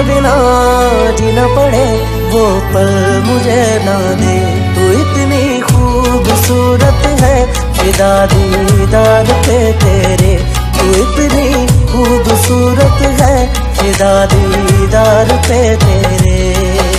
बिना जीना पड़े वो पल मुझे ना दे। तू इतनी खूबसूरत है फिदा दीदार पे तेरे। तू इतनी खूबसूरत है फिदा दीदार पे तेरे।